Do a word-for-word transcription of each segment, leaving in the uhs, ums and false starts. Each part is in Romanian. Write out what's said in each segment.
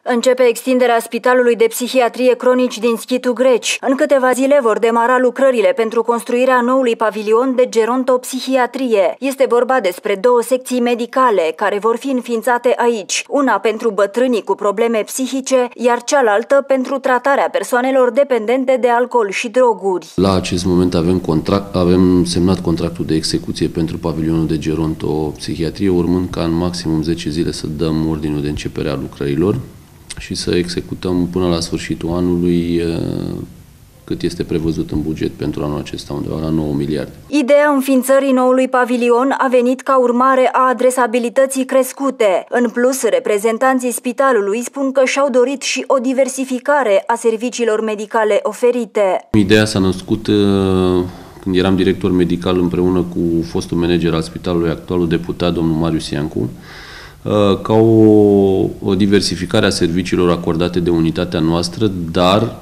Începe extinderea Spitalului de Psihiatrie Cronici din Schitu Greci. În câteva zile vor demara lucrările pentru construirea noului pavilion de gerontopsihiatrie. Este vorba despre două secții medicale care vor fi înființate aici. Una pentru bătrânii cu probleme psihice, iar cealaltă pentru tratarea persoanelor dependente de alcool și droguri. La acest moment avem, contract, avem semnat contractul de execuție pentru pavilionul de gerontopsihiatrie, urmând ca în maximum zece zile să dăm ordinul de începere a lucrărilor și să executăm până la sfârșitul anului cât este prevăzut în buget pentru anul acesta, undeva la nouă miliarde. Ideea înființării noului pavilion a venit ca urmare a adresabilității crescute. În plus, reprezentanții spitalului spun că și-au dorit și o diversificare a serviciilor medicale oferite. Ideea s-a născut când eram director medical împreună cu fostul manager al spitalului, actualul deputat, domnul Marius Iancu, ca o, o diversificare a serviciilor acordate de unitatea noastră, dar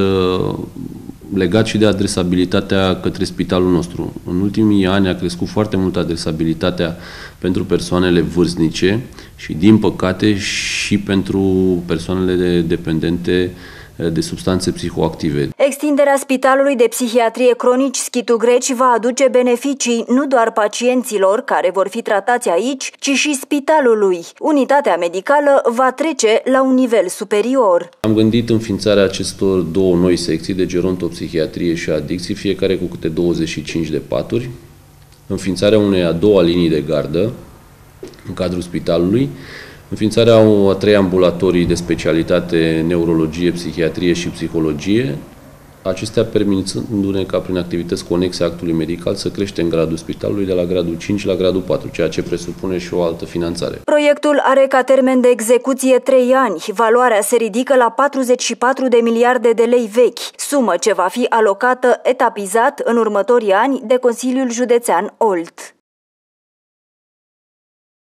legat și de adresabilitatea către spitalul nostru. În ultimii ani a crescut foarte mult adresabilitatea pentru persoanele vârstnice și, din păcate, și pentru persoanele dependente de substanțe psihoactive. Extinderea Spitalului de Psihiatrie Cronici Schitu Greci va aduce beneficii nu doar pacienților care vor fi tratați aici, ci și spitalului. Unitatea medicală va trece la un nivel superior. Am gândit înființarea acestor două noi secții de gerontopsihiatrie și adicții, fiecare cu câte douăzeci și cinci de paturi, înființarea unei a doua linii de gardă în cadrul spitalului, înființarea a trei ambulatorii de specialitate neurologie, psihiatrie și psihologie, acestea permițându-ne ca prin activități conexe actului medical să creștem gradul spitalului de la gradul cinci la gradul patru, ceea ce presupune și o altă finanțare. Proiectul are ca termen de execuție trei ani. Valoarea se ridică la patruzeci și patru de miliarde de lei vechi, sumă ce va fi alocată etapizat în următorii ani de Consiliul Județean Olt.